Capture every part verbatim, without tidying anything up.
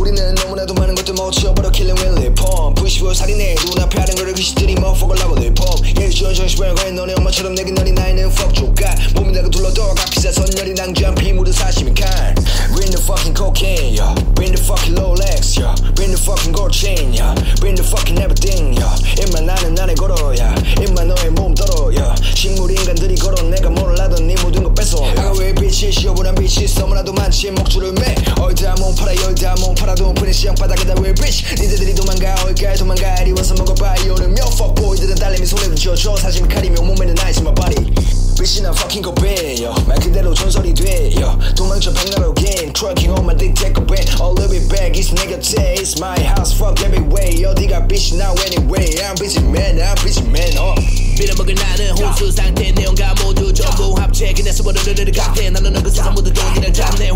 우리는 너무나도 많은 것들 못 치워버려 killing with lip pump 부십오 살인해 눈앞에 하는 거를 그시들이 motherfucker love lip pump 예를 지원 정신병을 거해 너네 엄마처럼 내긴 너니 나이는 fuck 조카 몸이 내가 둘러도 값비싼 선열이 낭주한 피물을 사시면 칸 Bring the fucking cocaine yeah. Bring the fucking Rolex yeah. Bring the fucking gold chain yeah. Bring the fucking everything yeah. 입만 나는 나를 걸어 yeah. 입만 너의 몸 떨어 yeah. 식물 인간들이 걸어 내가 몰라던 네 모든 것 뺏어 아가 왜 빛이 시어보란 빛이 너무나도 많지 목줄을 매 어디다 몸 팔아 여기다 몸 팔아도 오픈의 시장 바닥에다 왜 bitch 니들이 도망가 어디까에 도망가 이리 와서 먹어봐 이 오늘 몇 fuckboy들은 딸내미 손에 좀 쥐어줘 사진 칼이며 몸에는 ice in my body 빛이나 fucking 거배요 말 그대로 전설이 돼요 도망쳐 백나라 game twerking on my dick take a band all of it back it's 내 곁에 it's my house fuck every way 어디가 빛이 나 anyway I'm busy man I'm busy man 어 빌어먹을 나는 혼수 상태 내용과 모두 전부 합체 그냥 수버르르르 같아 나는 그 세상 모두 돈이랑 잡네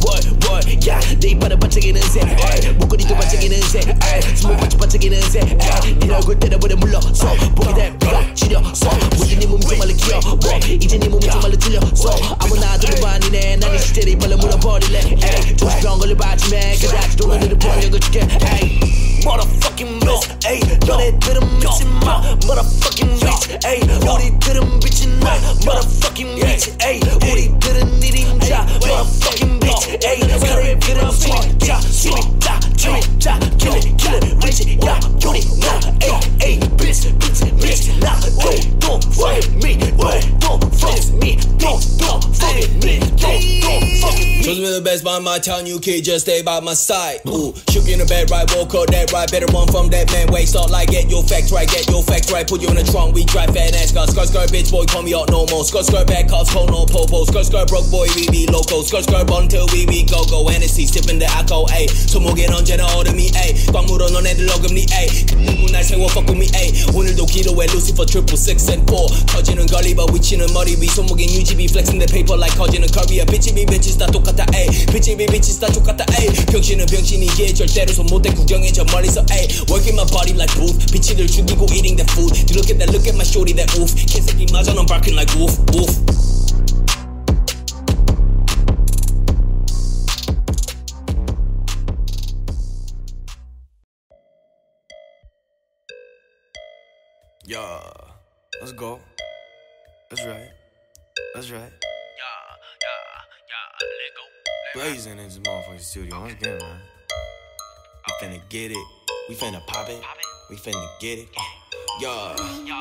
월월월야 내 이빨은 반짝이는 새 목걸이도 반짝이는 새 스모 반짝 반짝이는 새네 얼굴 때려버려 물러서 보게 될 비가 지려서 모든 네 몸이 정말로 귀여워 이제 네 몸이 정말로 들려서 아무나 들어도 아니네 난 이 시대를 이빨로 물어버릴래 조수병 걸려봤지만 그다지 돈을 버려고 줄게 Motherfucking miss, ayy 너네들은 미친마 Motherfucking bitch, ayy 우리들은 빛이 나 Motherfucking bitch, ayy 우리들은 일인자 Motherfucking bitch, ayy 너네들은 수입자 수입자 수입자 Kill it, kill it, rich it, 야 요리 나 ayy, ayy bitch, bitch, bitch 나 ayy don't fuck with me, ayy don't fuck with me Don't, don't fuck with me, don't, don't fuck with me Chose me the best by my town, you kid just stay by my side Ooh, shook in the bed right, walk up that right Better run from that man, wait, start like get your facts right Get your facts right, put you in the trunk, we drive fat ass car Skirt, skirt, bitch, boy, call me out no more Skirt, skirt, back cuffs, cold, no popo Skirt, skirt, broke boy, we be loco Skirt, skirt, until we be go-go Hennessy, sipping the alcohol, ayy 손목엔 언제나 얼음이, ayy 꽉 물어 너네들 어금니, ayy 누구 날 세워, fuck with me, ayy 오늘도 기도해 Lucifer, triple six and four 터지는 걸리버, 위치는 머리 위 손목엔 유지비, flexing the paper like 커지는 커리어 bitchy be bitches 다 똑같아, ayy bitchy be bitches 다 똑같아, ayy 병신은 병신이기에 절대로 손 못대 구경해 저 멀리서, ayy working my body like booth 비치들 죽이고 eating that food You look at that, look at my shorty that oof 개새끼마저 넌 barking like woof, woof Yeah, let's go. That's right. That's right. Yeah, yeah, yeah, let go Blazing in this motherfucking studio. Let's get it, man. We finna get it. We finna pop it. We finna get it. Yeah,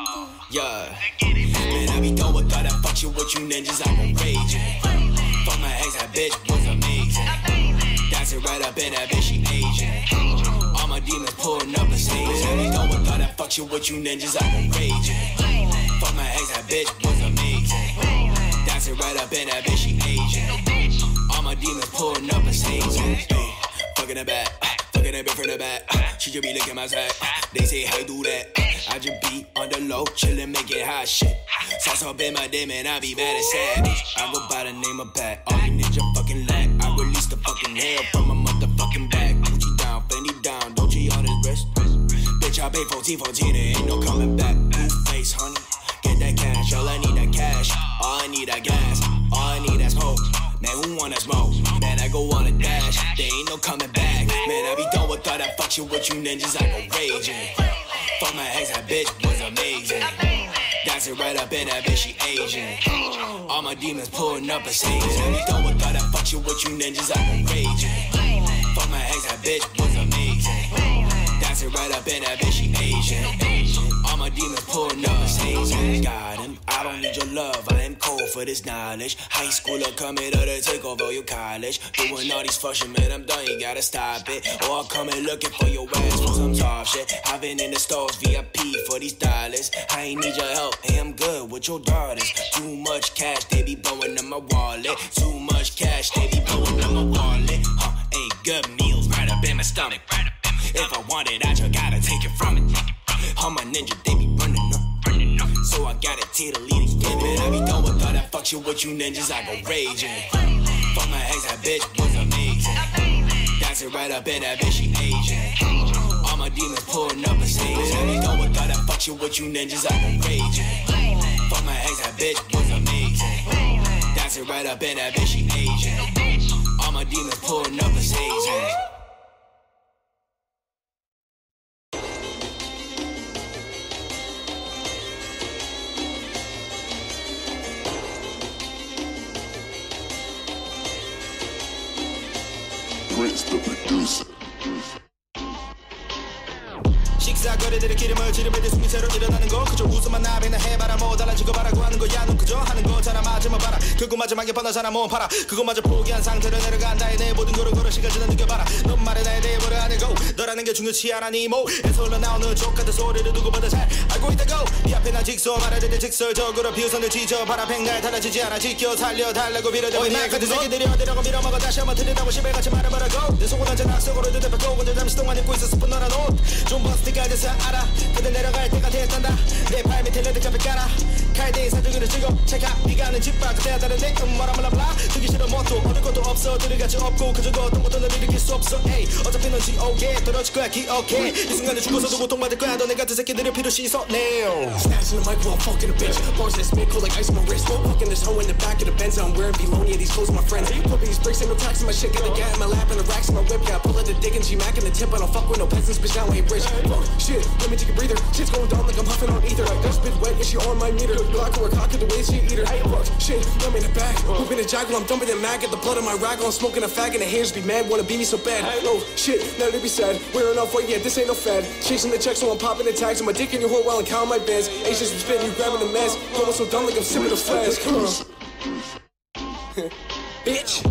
yeah. Man, I be done with all that fuck shit with you ninjas. I gon' rage. Fuck my ex, that bitch was amazing. Dancing right up in that bitch, she Asian. All my demons pulling up the stage. I be done with all that fuck shit with you ninjas. I gon' rage. Fuck my ex, that bitch was amazing. Dancing right up in that bitch, she Asian. All my demons pulling up the stage. Hey, fucking the back, fucking that bitch from the back. She just be licking my sack. They say how you do that. I just be on the low, chillin', making hot shit. Sauce up in my demon, I be bad and savage. I go by the name of Pat. All you need your fucking lack. I release the fucking hell from my motherfucking back. Gucci down, Fendi down, Dolce on his wrist. Bitch, I pay fourteen fourteen, there ain't no coming back. Blue face, honey, get that cash. All I need that cash. All I need that gas. All I need that smoke. Man, who wanna smoke? Man, I go on a dash. There ain't no coming back. Man, I be done with all that fuck shit with you ninjas. I go raging. Fuck my ex, that bitch was amazing. Dancing right up in that bitch, she Asian. All my demons pulling up a stage. I be done with all that fuck shit with you ninjas. I go raging. Fuck my ex, that bitch was amazing. Dancing right up in that bitch, she Asian. All my demons pulling up a stage. Got him, I don't need your love. I am cold for this knowledge. High schooler coming to the take over your college. Doing all these fuck shit, man, I'm done, you gotta stop it. Or I'll come in looking for your ass for some top shit. I've been in the stores, V I P for these dollars. I ain't need your help, hey, I'm good with your daughters. Too much cash, they be blowing in my wallet. Too much cash, they be blowing in my wallet. Huh, ain't good meals right up in my stomach. Right up in my stomach. If I want it, I just gotta take it from it. All my ninja, they be running up. So I got it to the lead again, man. I be done with all that fuck shit with you ninjas. I go raging. Fuck my ex, that bitch was amazing. Dancing right up in that bitch, she Asian. All my demons pulling up a stage. I be done with all that fuck shit with you ninjas. I go raging. Fuck my ex, that bitch was amazing. Dancing right up in that bitch, she Asian. All my demons pulling up a stage. Prince the producer. 식사거리들의 기름을 지르며 숨이 새로 일어나는 거 그저 웃음만 나비나 해봐라 뭐 달라지고 바라고 하는 거야 넌 그저 하는 거잖아 맞으면 봐라 그거 마지막에 뻔하잖아 뭐 봐라 그거마저 포기한 상태로 내려간다 내 모든 거를 걸어 시간지나 느껴봐라 넌 말해 나에 대해 뭐라 하는 거 너라는 게 중요치 않아 니 모에서 흘러나오는 족같은 소리를 누구보다 잘 알고 있다고 네 앞에 난 직소 말해야 돼 직설적으로 비웃선을 지져봐라 백날 달라지지 않아 지켜 살려달라고 빌어대고 나 같은 새끼들이 어디라고 밀어먹어 다시 한번 들이다고 심해같이 말해보라고 내 속은 언제나 악성으로 눈대받고 근데 잠시 동안 입고 있어 스푼 너란 옷좀 버스티가 돼서 알아 근데 내려갈 때가 됐단다 내 발 밑에 레드카펫 깔아 칼대인 사주기를 찍어 체크 네가 아는 집밥 그때야 다른데 음 뭐라 몰라 블라 듣기 싫어 뭐또 얻을 것도 없어 들이같이 없고 그저 어떤 것도 널 일으킬 수 없어 에이 어차피 넌 지옥에 떨어질 거야 기억해 이 순간에 죽어서도 고통받을 거야 너네 같은 새끼들을 필요 씻어 now Snatching the mic while I'm fucking a bitch. Bars that spit cold like ice on my wrist. Fucking this hoe in the back of the Benz. I'm wearing Belonia, these clothes my friends. Put these bricks, ain't no tax in my shit. Got the gat in my lap and the racks in my whip. Got pull at the dick and G-Mac in the tip. I don't fuck with no peasants, bitch, now I ain't rich. Fuck, shit, let me take a breather. Shit's going down like I'm huffing on ether. Got spit wet and she on my meter. Glock or a cock of the way she eat her. Fuck, shit, I'm in the back. Whooping a jack while I'm dumping it mad. Get the blood on my rag while I'm smoking a fag. And the hands be mad, wanna beat me so bad. Oh, shit, now they be sad. Wearing off weight, yeah, this ain't no fad. Chasing the checks so I'm popping the tags. And my dick in your whore while I'm counting my bands. Asians be spitting, you grabbing the mess. Going so dumb like I'm sipping a flask. Come on. Bitch.